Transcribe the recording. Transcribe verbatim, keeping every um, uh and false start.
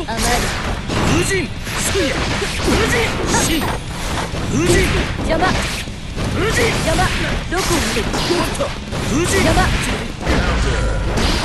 甘い。 風神すや風神し風神邪魔。 風神邪魔。どこを見てる。 風神邪魔。